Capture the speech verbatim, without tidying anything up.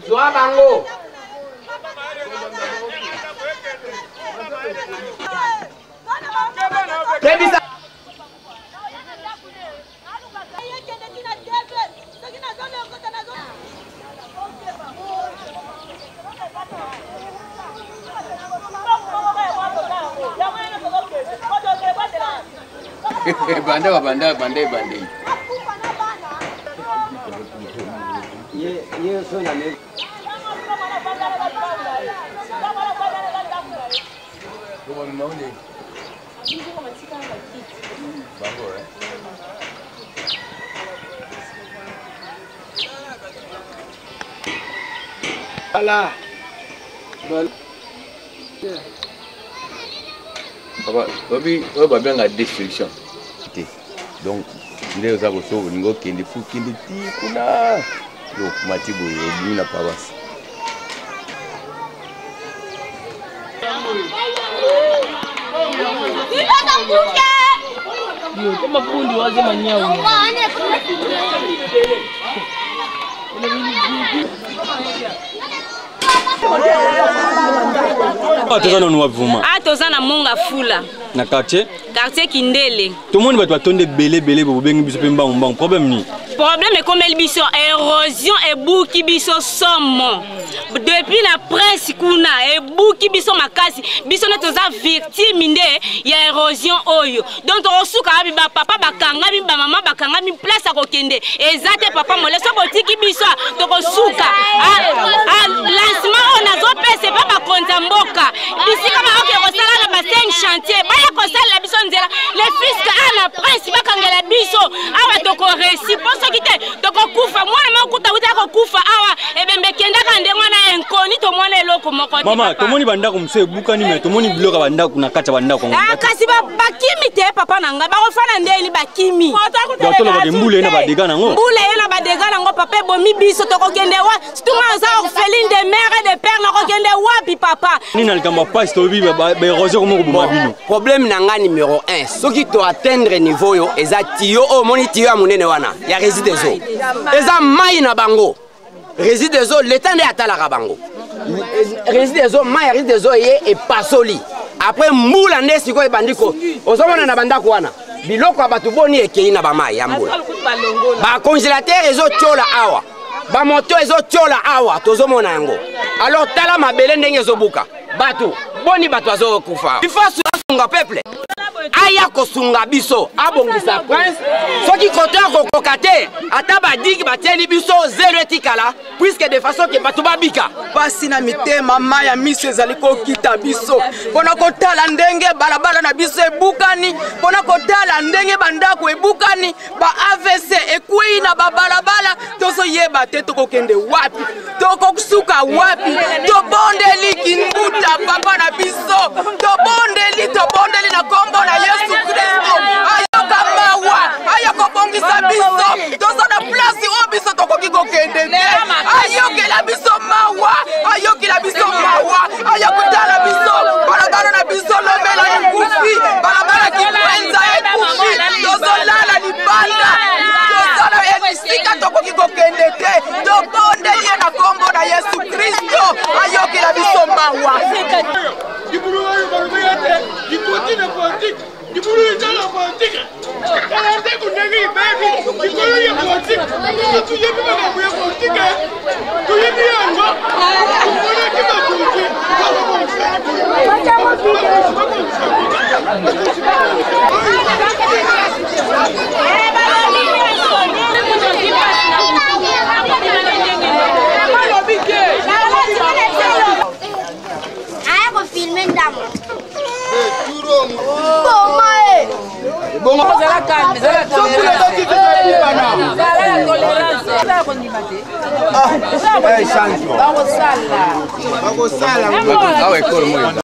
Zoa bango. Debisa. Banda banda banda banda. Ye ye so na me. Como não nem. Bango eh. Ala. Bal. Papa, obi oba bien la destruction. Donc, ndio za koso ngo kende fu kende ti kuna. Yo matibo yo bina pabas. Yo kama fundi waze manyao. Ah, tozana no wavuma. Ah, tozana monga fula. Na quartier? Quartier Kindele. Tout le monde va attendre belé belé pour bengi biso pemba mbang problème ni. Problème est comme el biso érosion et bouki biso somme. Depuis la presse kuna et bouki biso makasi biso ne toza victime nde ya érosion oyo. Donc osuka abi ba papa bakanga bi ba mama bakanga mi place ko kende. Ezate papa mole so botiki biso to kosuka. Ah lancement on a zo pese pas ba konza mboka. Bisi kama oke ko sala na ba cinq chantier. Ba ya ko sala biso nzela. Les fisc à la presse bakangela biso. Awa to ko récit kite toko kufa mwana makuta uta ko kufa awa ebembe kenda kande mwana enkoni to mwana eloko moko mama to moni banda ko mse bukani me to moni bloka banda kuna kata banda ko ah kasi ba bakimi te papa nanga ba ko fana ndeni bakimi to to ba mbule na badega nango mbule na badega nango papa bomi biso to ko kende wa stunga za orpheline de mère et de père na ko kende wapi papa nina likamba pas to bi ba érosion ko mo boma bino problème nanga numéro un soki to atteindre niveau yo eza tio o moni tio ya munene wana ya résident des eaux. Eza mai na bango. Résident des eaux l'état de atala bango. Résident des eaux mai résident des eaux et pasoli. Après mbula nde siko e bandiko. Ozomona na bandako wana. Biloko abatu boni ekei na ba mai ya mbula. Ba congélateur ezo tiola awa. Ba moto ezo tiola awa tozomona yango. Alors tala mabele ndenge ezobuka. Batu boni batu azo kufa. Ifasu asunga peuple. Aya kosunga biso abongisa prince soki kote kokokate ata badiki batieli biso zéro etikala puisque de façon que bato babika pasi na mitema maya miso ezali kokita biso pona kotala ndenge balabala na biso ebukani pona kotala ndenge bandako ebukani ba A V C ekwei na babalabala tozo yeba te tokokende wapi tokokusuka wapi tobondeli kinbuta papa na biso tobondeli tobondeli na kombo na Yesu Kristo ayoka mawa ayoko bongisa biso tozana place o biso tokoki kokende te ayokela biso mawa ayokela biso mawa ayokutala biso balabala na biso lomela ni kufi balabala kipwenza ekufi tozolala ni banda tozala elisika tokoki kokende te tobondeli na kombo na Yesu Kristo ayokela biso mawa il continue politique, il voulait dire la politique. Elle a dit qu'on est baby, il voulait dire politique. Tu y es pas la politique. Tu y es bien, moi. Tu voulais dire la politique. Ah, filmer d'amor. Bon, zala calme, zala tolérance. Zala tolérance. Zala kondimate. eh change. Bako sala. Bako sala.